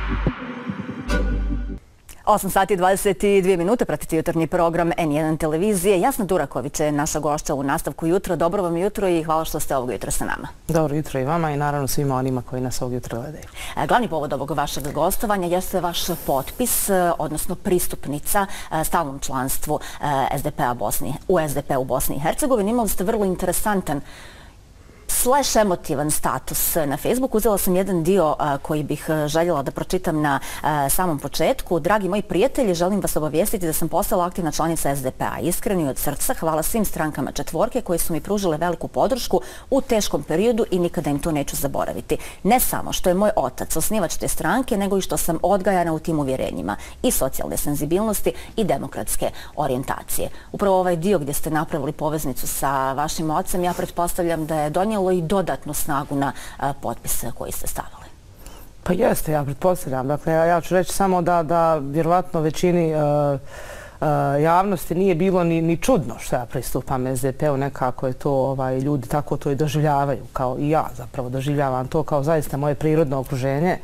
8 sati i 22 minute, pratite jutarnji program N1 televizije. Jasna Duraković je naša gošća u nastavku jutra. Dobro vam jutro i hvala što ste ovog jutra sa nama. Dobro jutro i vama i naravno svima onima koji nas ovog jutra gledaju. Glavni povod ovog vašeg gostovanja jeste vaš potpis, odnosno pristupnica stalnom članstvu u SDP u Bosni i Hercegovini. Imali ste vrlo interesantan emotivan status na Facebooku. Uzela sam jedan dio koji bih željela da pročitam na samom početku. Dragi moji prijatelji, želim vas obavijestiti da sam postala aktivna članica SDP-a. Iskreno i od srca hvala svim strankama četvorke koje su mi pružile veliku podršku u teškom periodu i nikada im to neću zaboraviti. Ne samo što je moj otac osnivač te stranke, nego i što sam odgajana u tim uvjerenjima i socijalne senzibilnosti i demokratske orijentacije. Upravo ovaj dio gdje ste napravili poveznicu sa vašim ocem, ja pretpostavljam da je donijelo i dodatnu snagu na potpise koji ste stavili. Pa jeste, ja pretpostavljam. Dakle, ja ću reći samo da vjerovatno većini javnosti nije bilo ni čudno što ja pristupam SDP-u. Nekako je to, ljudi tako to i doživljavaju, kao i ja zapravo doživljavam to kao zaista moje prirodno okruženje.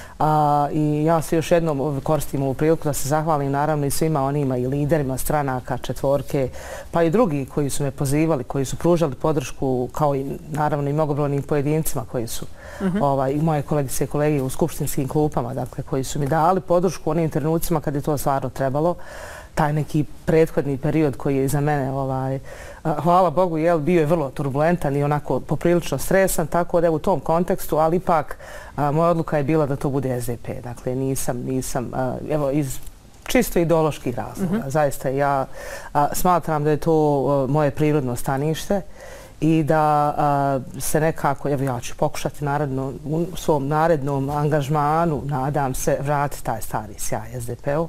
I ja se još jednom koristim ovu priliku da se zahvalim naravno i svima onima i liderima stranaka, četvorke, pa i drugi koji su me pozivali, koji su pružali podršku, kao i naravno i mnogobrojnim pojedincima koji su i moje kolegice i kolege u skupštinskim klupama, dakle, koji su mi dali podršku u onim trenucima kad je to stvarno trebalo. Taj neki prethodni period koji je iza mene, hvala Bogu, bio je vrlo turbulentan i onako poprilično stresan, tako da u tom kontekstu, ali ipak moja odluka je bila da to bude SDP. Dakle, nisam, evo, iz čisto ideoloških razloga. Zaista ja smatram da je to moje prirodno stanište i da se nekako, evo ja ću pokušati naravno u svom narednom angažmanu, nadam se, vratiti taj stari sjaj SDP-u.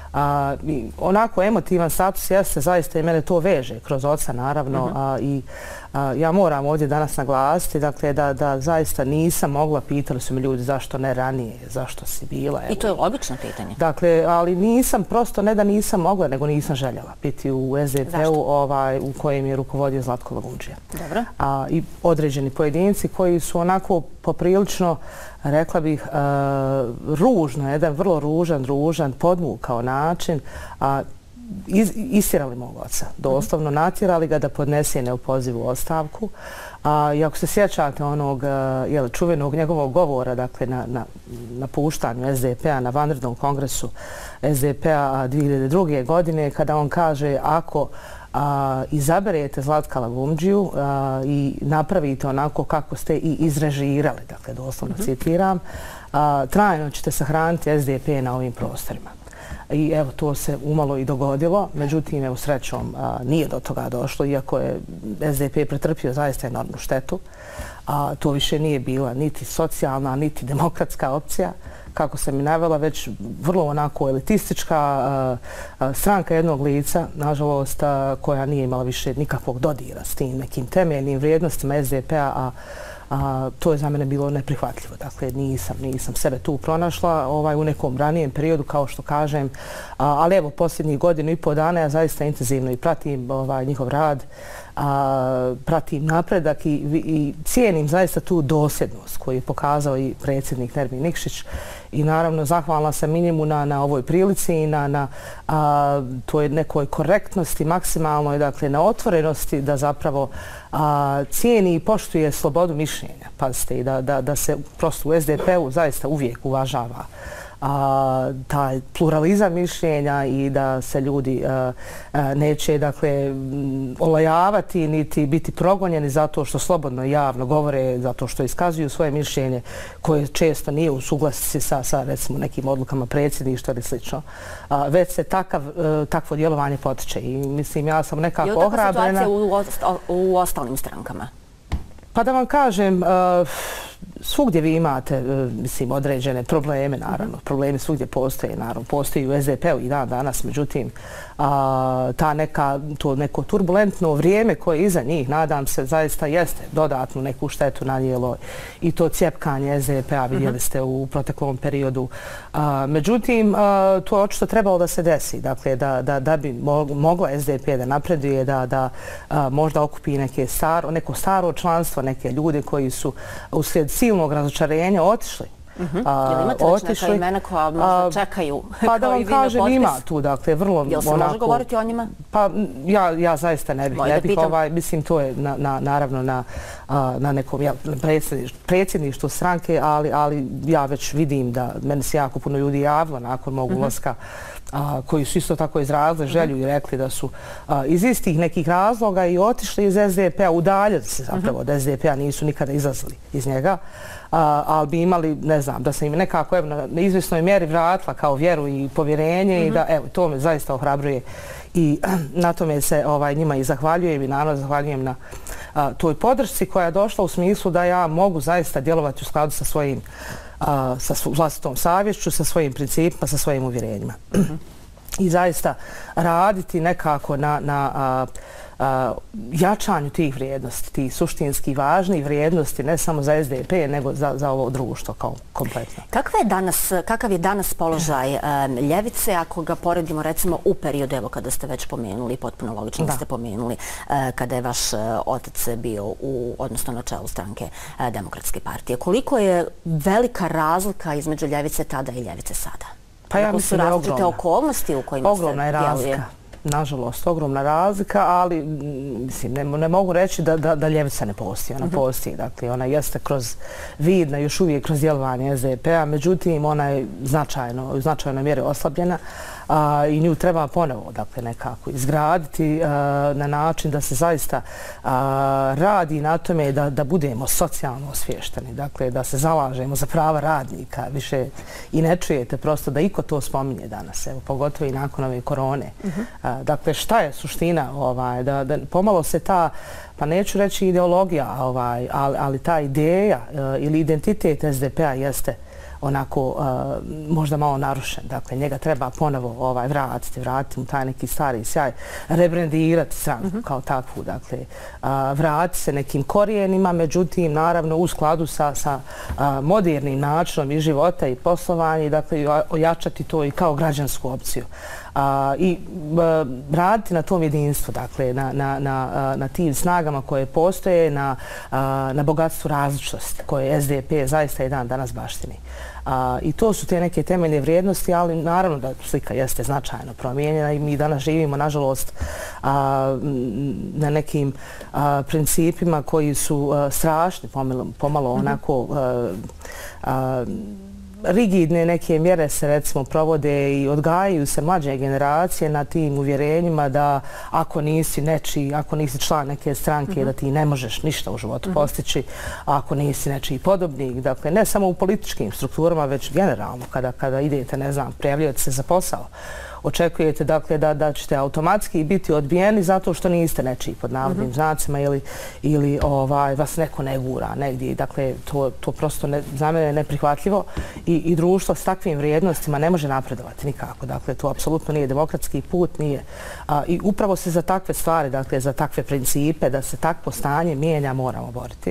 Onako emotivan status jeste, zaista i mene to veže kroz oca naravno i ja moram ovdje danas naglasiti dakle, da zaista nisam mogla, pitali su mi ljudi zašto ne ranije, zašto si bila. I to je logično pitanje. Dakle, ali nisam, prosto ne da nisam mogla, nego nisam željela biti u SDP-u u kojem je rukovodio Zlatko Lagundžija. Dobro. I određeni pojedinci koji su onako poprilično, rekla bih, ružno, jedan vrlo ružan, podmukao način, istjerali mog oca. Doslovno natjerali ga da podnese neopozivu ostavku. I ako se sjećate onog čuvenog njegovog govora, dakle, na napuštanju SDP-a, na vanrednom kongresu SDP-a 2002. godine, kada on kaže ako izaberete Zlatka Lagundžiju i napravite onako kako ste i izrežirali, dakle, doslovno citiram, trajno ćete sahraniti SDP na ovim prostorima. I evo, to se umalo i dogodilo, međutim, evo, srećom nije do toga došlo, iako je SDP pretrpio zaista enormnu štetu. To više nije bila niti socijalna, niti demokratska opcija, kako sam i navela, već vrlo onako elitistička stranka jednog lica, nažalost, koja nije imala više nikakvog dodira s tim nekim temeljnim vrijednostima SDP-a, to je za mene bilo neprihvatljivo. Dakle, nisam sebe tu pronašla u nekom ranijem periodu, kao što kažem, ali evo, posljednjih godinu i pol dana ja zaista intenzivno i pratim njihov rad, pratim napredak i cijenim zaista tu dosljednost koju je pokazao i predsjednik Nermin Nikšić i naravno zahvalna sam i njemu na ovoj prilici i na toj nekoj korektnosti maksimalnoj, dakle na otvorenosti da zapravo cijeni i poštuje slobodu mišljenja. Pazite, i da se prosto u SDP-u zaista uvijek uvažava taj pluralizam mišljenja i da se ljudi neće, dakle, olajavati niti biti progonjeni zato što slobodno i javno govore, zato što iskazuju svoje mišljenje koje često nije u suglasici sa recimo nekim odlukama predsjedništva ili slično. Već se takvo djelovanje potiče i mislim ja sam nekako ohrabrena. Je li takva situacija u ostalim strankama? Pa da vam kažem, svugdje vi imate, mislim, određene probleme, naravno. Problemi svugdje postoje, naravno. Postoji u SDP-u i danas, međutim, to neko turbulentno vrijeme koje je iza njih, nadam se, zaista jeste dodatnu neku štetu nanijelo i to cjepkanje SDP-a, vidjeli ste u proteklom periodu. Međutim, to je očito trebalo da se desi, dakle, da bi mogla SDP da napreduje, da možda okupi neko staro članstvo, neke ljude koji su uslijed silnog razočarenja otišli Ili imate već neka imena koja možda čekaju? Pa da vam kažem, ima tu, dakle, vrlo onako... Jel se može govoriti o njima? Pa ja zaista ne bih. Mislim, to je naravno na nekom predsjedništvu stranke, ali ja već vidim da meni se jako puno ljudi javilo nakon mog ulaska, koji su isto tako izrazili želju i rekli da su iz istih nekih razloga i otišli iz SDP-a, udaljili se zapravo od SDP-a, nisu nikada izlazili iz njega, ali bi imali, ne znam, da se im nekako na izvjesnoj mjeri vratila kao vjeru i povjerenje i da, evo, to me zaista ohrabruje i na tome se njima i zahvaljujem i naravno zahvaljujem na toj podršci koja je došla u smislu da ja mogu zaista djelovati u skladu sa svojim sa vlastitom savješću, sa svojim principima, sa svojim uvjerenjima. I zaista raditi nekako na jačanju tih vrijednosti, tih suštinski važnih vrijednosti, ne samo za SDP, nego za ovo društvo kao kompletno. Kakav je danas položaj ljevice, ako ga poredimo recimo u periodu, evo kada ste već pomenuli, potpuno logično da ste pomenuli, kada je vaš otac bio odnosno na čelu stranke Demokratske partije. Koliko je velika razlika između ljevice tada i ljevice sada? Pa ja mislim da je različite okolnosti u kojima se ogromna je razlika. Nažalost, ogromna razlika, ali mislim, ne mogu reći da ljevica ne postoji. Ona postoji, dakle, ona jeste kroz vidna, još uvijek kroz djelovanje SDP-a, međutim, ona je u značajnoj mjeri oslabljena i nju treba ponovo, dakle, nekako izgraditi na način da se zaista radi na tome da budemo socijalno osviješteni, dakle, da se zalažemo za prava radnika. Više i ne čujete prosto da iko to spominje danas, evo, pogotovo i nakon ove korone. Dakle, šta je suština? Da pomalo se ta, pa neću reći ideologija, ali ta ideja ili identitet SDP-a jeste onako možda malo narušen. Dakle, njega treba ponovo vratiti mu taj neki stari sjaj, rebrendirati stranku kao takvu. Dakle, vratiti se nekim korijenima, međutim, naravno, u skladu sa modernim načinom i života i poslovanja, dakle, ojačati to i kao građansku opciju. I raditi na tom jedinstvu, dakle, na tim snagama koje postoje, na bogatstvu različitosti koje SDP zaista i dan danas baštini. I to su te neke temeljne vrijednosti, ali naravno da slika jeste značajno promijenjena i mi danas živimo, nažalost, na nekim principima koji su strašni, pomalo onako rigidne neke mjere se recimo provode i odgajaju se mlađe generacije na tim uvjerenjima da ako nisi nečiji, ako nisi član neke stranke, da ti ne možeš ništa u životu postići, ako nisi nečiji podobnik. Dakle, ne samo u političkim strukturama, već generalno kada idete, ne znam, prijavljujete se za posao. Očekujete, dakle, da ćete automatski biti odbijeni zato što niste nečiji pod navodnim znacima ili vas neko ne gura negdje. Dakle, to prosto za mene je neprihvatljivo i društvo s takvim vrijednostima ne može napredovati nikako. Dakle, to apsolutno nije demokratski put, nije. I upravo se za takve stvari, dakle, za takve principe, da se takvo stanje mijenja, moramo boriti.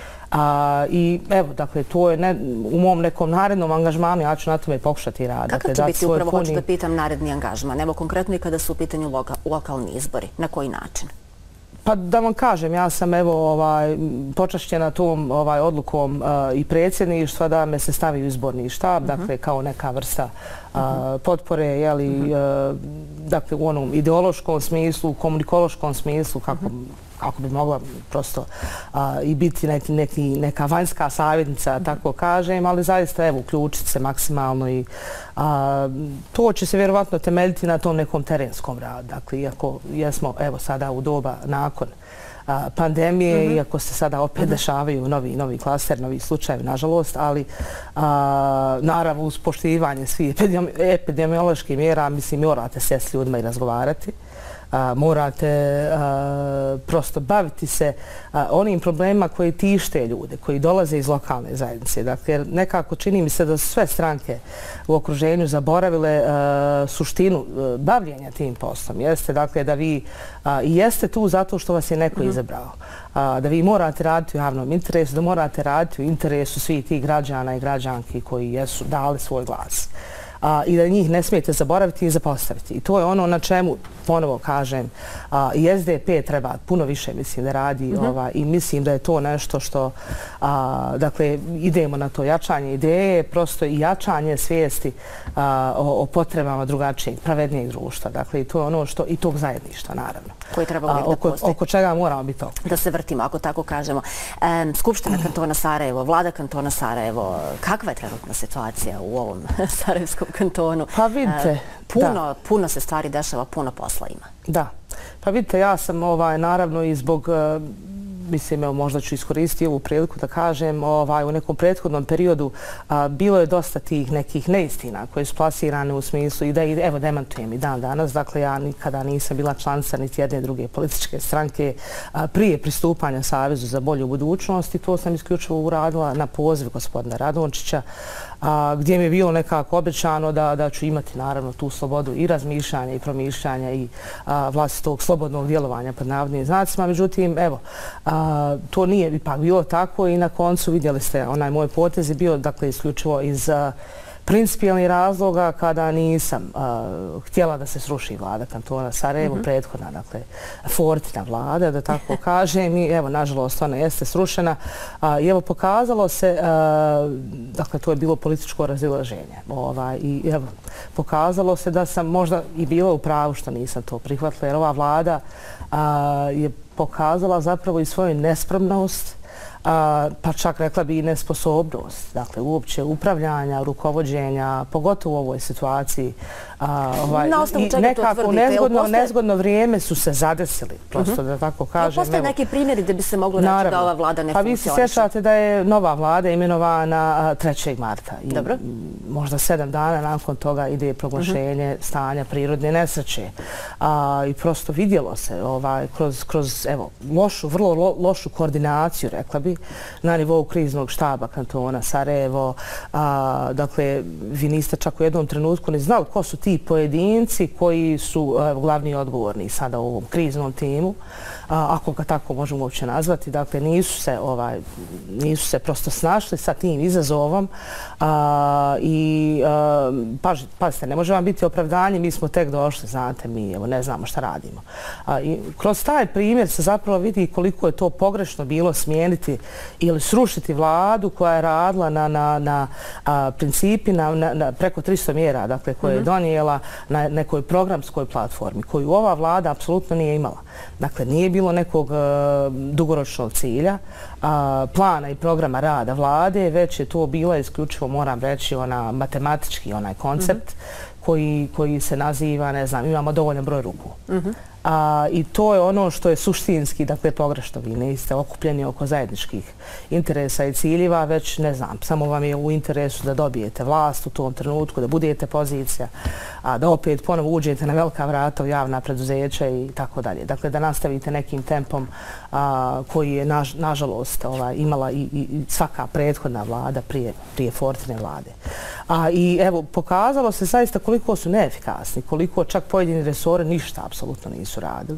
I evo, dakle, to je u mom nekom narednom angažmanu, ja ću na tome pokušati raditi. Kakav će biti, upravo hoću da pitam, naredni angažman? Evo, konkretno i kada su u pitanju lokalni izbori. Na koji način? Pa da vam kažem, ja sam evo počašćena tom odlukom i predsjedništva da me se stavi u izborni štab, dakle kao neka vrsta potpore, dakle u onom ideološkom smislu, komunikološkom smislu, kako bi mogla prosto i biti neka vanjska savjetnica, tako kažem, ali zaista evo uključiti se maksimalno i to će se vjerovatno temeljiti na tom nekom terenskom radu. Dakle, iako jesmo evo sada u doba nakon pandemije, iako se sada opet dešavaju novi klaster, novi slučajevi, nažalost, ali naravno uz poštivanje svih epidemioloških mjera, mislim, morate sjesti s ljudima i razgovarati. Morate prosto baviti se onim problemima koji tište ljude, koji dolaze iz lokalne zajednice. Dakle, nekako čini mi se da su sve stranke u okruženju zaboravile suštinu bavljenja tim poslom. Jeste, dakle, da vi jeste tu zato što vas je neko izabrao. Da vi morate raditi u javnom interesu, da morate raditi u interesu svih tih građana i građanki koji jesu dali svoj glas. i da njih ne smijete zaboraviti i zapostaviti. I to je ono na čemu, ponovo kažem, i SDP treba puno više, mislim, da radi i mislim da je to nešto što, dakle, idemo na to jačanje ideje, prosto i jačanje svijesti o potrebama drugačijeg, pravednijeg društva. Dakle, i to je ono što, i tog zajedništva, naravno. Koji treba uvijek da postoji. Oko čega moramo biti okupljeni. Da se vrtimo, ako tako kažemo. Skupština kantona Sarajevo, vlada kantona Sarajevo, kakva je trenutna situacija u ovom sarajevskom kantonu? Pa vidite, puno se stvari dešava, puno posla ima. Da. Pa vidite, ja sam naravno i zbog, mislim, evo možda ću iskoristiti ovu priliku da kažem, u nekom prethodnom periodu bilo je dosta tih nekih neistina koje su plasirane u smislu i da, evo, demantujem i dan danas. Dakle, ja nikada nisam bila članica niti jedne druge političke stranke prije pristupanja Savezu za bolju budućnost i to sam isključivo uradila na poziv gospodina Radončića, gdje mi je bilo nekako obećano da ću imati naravno tu slobodu i razmišljanja i promišljanja i vlastitog slobodnog djelovanja pod navodnim znacima. Međutim, evo, to nije ipak bilo tako i na koncu vidjeli ste onaj moj potez je bio, dakle, isključivo iz principijalnih razloga kada nisam htjela da se sruši vlada kantona Sarajevo, prethodna, dakle, Fortina vlada, da tako kažem, i evo, nažalost, ona jeste srušena. I evo, pokazalo se, dakle, to je bilo političko razilaženje. I evo, pokazalo se da sam možda i bila u pravu što nisam to prihvatila, jer ova vlada je pokazala zapravo i svoju nespremnost, pa čak rekla bi i nesposobnost, dakle, uopće upravljanja, rukovođenja, pogotovo u ovoj situaciji. I nekako nezgodno vrijeme su se zadesili, prosto da tako kažem. Postoje neki primjeri da bi se moglo reći da ova vlada ne funkcioniše? Pa vi se sjećate da je nova vlada imenovana 3. marta. Dobro. Možda 7 dana nakon toga ide proglašenje stanja prirodne nesreće. I prosto vidjelo se kroz vrlo lošu koordinaciju, rekla bi, na nivou kriznog štaba kantona Sarajevo. Dakle, vi niste čak u jednom trenutku ni znali ko su ti pojedinci koji su glavni odgovorni sada u ovom kriznom timu, ako ga tako možemo uopće nazvati. Dakle, nisu se prosto snašli sa tim izazovom i pazite, ne može vam biti opravdanje, mi smo tek došli, znate, mi ne znamo šta radimo. I kroz taj primjer se zapravo vidi koliko je to pogrešno bilo smijeniti ili srušiti vladu koja je radila na principi, na preko 300 mjera, dakle, koje je donijela na nekoj programskoj platformi, koju ova vlada apsolutno nije imala. Dakle, nije bilo nekog dugoročnog cilja, plana i programa rada vlade, već je to bila isključivo, moram reći, matematički onaj koncept koji se naziva, ne znam, imamo dovoljan broj ruku. I to je ono što je suštinski, dakle, pogrešno. Vi niste okupljeni oko zajedničkih interesa i ciljeva, već, ne znam, samo vam je u interesu da dobijete vlast u tom trenutku, da budete pozicija, da opet ponovo uđete na velika vrata u javna preduzeća i tako dalje. Dakle, da nastavite nekim tempom koji je, nažalost, imala i svaka prethodna vlada prije Fortine vlade. I evo, pokazalo se zaista koliko su neefikasni, koliko čak pojedini resori ništa apsolutno nisu radili,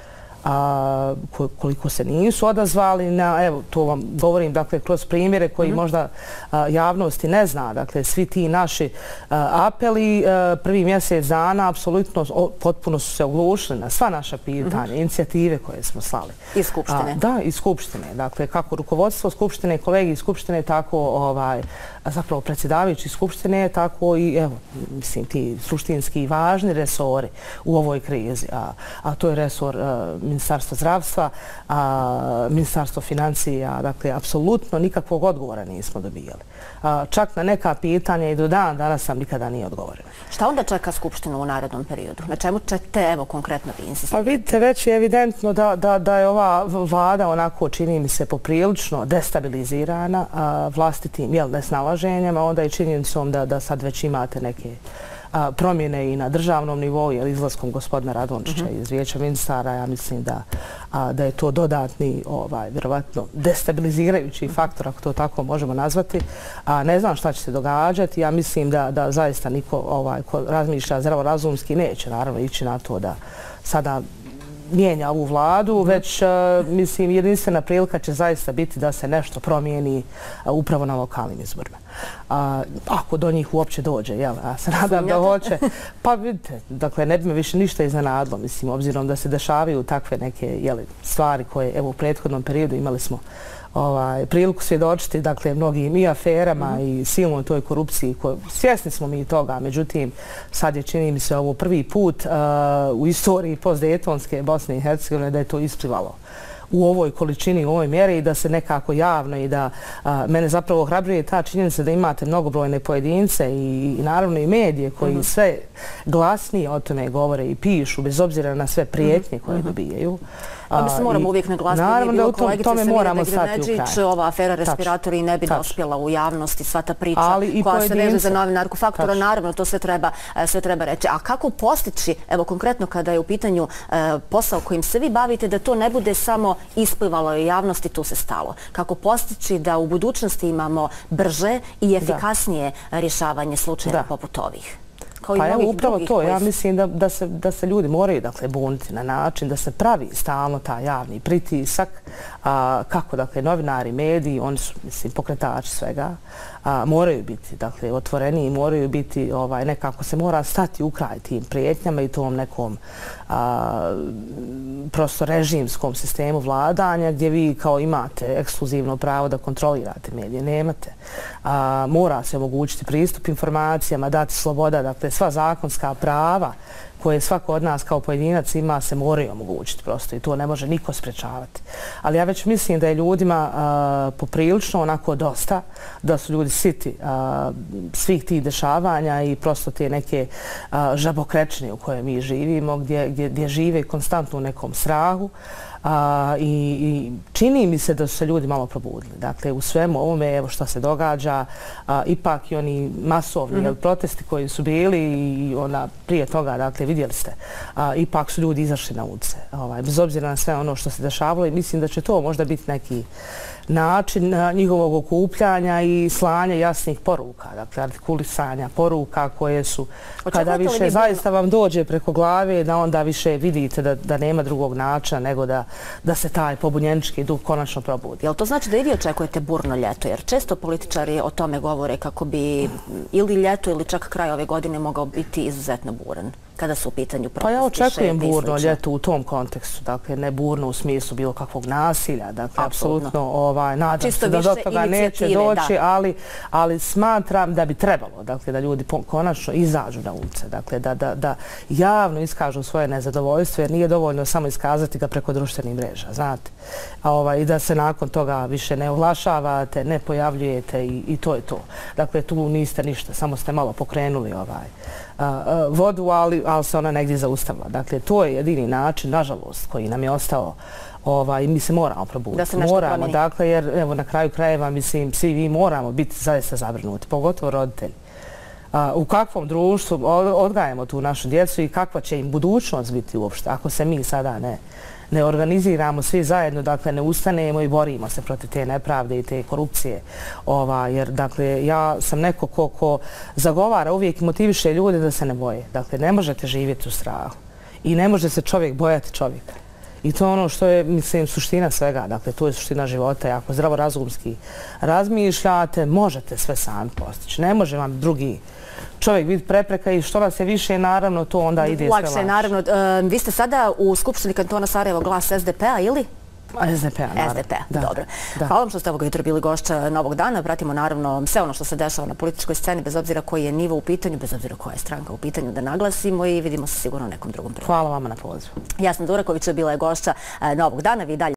koliko se nisu odazvali na, evo, to vam govorim, dakle, kroz primjere koji možda javnosti ne zna, dakle, svi ti naši apeli prvi mjesec dana apsolutno potpuno su se oglušili na sva naša pitanja, inicijative koje smo slali. Iz Skupštine? Da, iz Skupštine. Dakle, kako rukovodstvo Skupštine, kolegi iz Skupštine, tako zapravo predsjedavajući Skupštine, tako i, evo, mislim, ti suštinski i važni resori u ovoj krizi. A to je resor Ministarstva zdravstva, Ministarstvo financija, dakle, apsolutno nikakvog odgovora nismo dobijali. Čak na neka pitanja i do dan danas nam nikada nije odgovoreno. Šta onda čeka Skupštinu u narednom periodu? Na čemu ćete, evo, konkretno vi insistirati? Pa vidite, već je evidentno da je ova vlada, onako, čini mi se, poprilično destabilizirana vlastitim nesnalaženjem, a onda i činjenicom da sad već imate neke promjene i na državnom nivou, jer izlaskom gospodina Radončića iz Vijeća ministara, ja mislim da je to dodatni, vjerovatno, destabilizirajući faktor, ako to tako možemo nazvati. Ne znam šta će se događati. Ja mislim da zaista niko ko razmišlja zdravorazumski neće, naravno, ići na to da sada mijenja ovu vladu, već mislim jedinstvena prilika će zaista biti da se nešto promijeni upravo na lokalnim izborima. Ako do njih uopće dođe, ja se nadam da hoće. Pa vidite, dakle ne bi me više ništa iznenadilo, mislim, obzirom da se dešavaju takve neke stvari koje, evo u prethodnom periodu imali smo priliku svjedočiti, dakle, mnogim i aferama i silnoj toj korupciji. Svjesni smo mi toga, međutim, sad je, čini mi se, ovo prvi put u istoriji postdejtonske Bosne i Hercegovine da je to isplivalo u ovoj količini, u ovoj mjeri i da se nekako javno i da mene zapravo ohrabruje ta činjenica da imate mnogobrojne pojedince i naravno i medije koji sve glasnije o tome govore i pišu, bez obzira na sve prijetnje koje dobijaju. Mi se moramo uvijek naglasiti, nije bilo kolegice Samira Degremeđić, ova afera respiratori ne bi dospjela u javnosti, sva ta priča koja se veže za novinarku Faktora, naravno to sve treba reći. A kako postići, evo konkretno kada je u pitanju posao kojim se vi bavite, da to ne bude samo isplivalo u javnosti, tu se stalo? Kako postići da u budućnosti imamo brže i efikasnije rješavanje slučajeva poput ovih? Pa evo upravo to, ja mislim da se ljudi moraju buniti na način da se pravi stalno taj javni pritisak, kako novinari, mediji, oni su pokretači svega, moraju biti otvoreni i moraju biti, nekako se mora stati u kraj tim prijetnjama i tom nekom prosto režimskom sistemu vladanja gdje vi kao imate ekskluzivno pravo da kontrolirate medije, nemate. Mora se omogućiti pristup informacijama, dati sloboda, dakle sva zakonska prava koje svako od nas kao pojedinac ima se moraju omogućiti prosto i to ne može niko sprečavati. Ali ja već mislim da je ljudima poprilično onako dosta, da su ljudi siti svih tih dešavanja i prosto te neke žabokrečine u kojoj mi živimo, gdje žive konstantno u nekom strahu. I čini mi se da su se ljudi malo probudili. Dakle, u svemu ovome, evo što se događa, ipak i oni masovni protesti koji su bili i prije toga, dakle, vidjeli ste, ipak su ljudi izašli na ulice. Bez obzira na sve ono što se dešavalo i mislim da će to možda biti neki način njihovog okupljanja i slanja jasnih poruka, dakle, artikulisanja poruka koje su, kada više zaista vam dođe preko glave, da onda više vidite da nema drugog načina nego da se taj pobunjenički duh konačno probudi. Jel to znači da i vi očekujete burno ljeto? Jer često političari o tome govore kako bi ili ljeto ili čak kraj ove godine mogao biti izuzetno buran kada su u pitanju protesti. Pa ja očekujem burno ljeto u tom kontekstu, dakle ne burno u smislu bilo kakvog nasilja, dakle apsolutno nadam se da do toga neće doći, ali smatram da bi trebalo, dakle da ljudi konačno izađu na ulice, dakle da javno iskažu svoje nezadovoljstvo jer nije dovoljno samo iskazati ga preko društvenih mreža, znate, i da se nakon toga više ne oglašavate, ne pojavljujete i to je to. Dakle tu niste ništa, samo ste malo pokrenuli vodu, ali se ona negdje zaustavila. Dakle, to je jedini način, nažalost, koji nam je ostao i mi se moramo probuditi. Da se nešto promijeni. Dakle, jer evo na kraju krajeva, mislim, svi vi moramo biti zaista zabrinuti, pogotovo roditelji. U kakvom društvu odgajamo tu našu djecu i kakva će im budućnost biti uopšte, ako se mi sada ne organiziramo svi zajedno, dakle ne ustanemo i borimo se protiv te nepravde i te korupcije. Jer, dakle, ja sam neko ko zagovara uvijek i motiviše ljude da se ne boje. Dakle, ne možete živjeti u strahu i ne može se čovjek bojati čovjeka. I to je ono što je, mislim, suština svega. Dakle, to je suština života. I ako zdravorazumski razmišljate, možete sve sami postići. Ne može vam drugi čovjek biti prepreka i što vas je više, naravno, to onda ide sve lakše. Lakše, naravno. Vi ste sada u Skupštini kantona Sarajevo glas SDP-a ili? SDP-a, naravno. SDP-a, dobro. Hvala vam što ste ovog jutra bili gošća Novog dana. Pratimo naravno sve ono što se dešava na političkoj sceni, bez obzira koji je nivo u pitanju, bez obzira koja je stranka u pitanju, da naglasimo i vidimo se sigurno u nekom drugom priliku. Hvala vama na pozivu. Jasna Duraković bila je gošća Novog dana. Vi dalje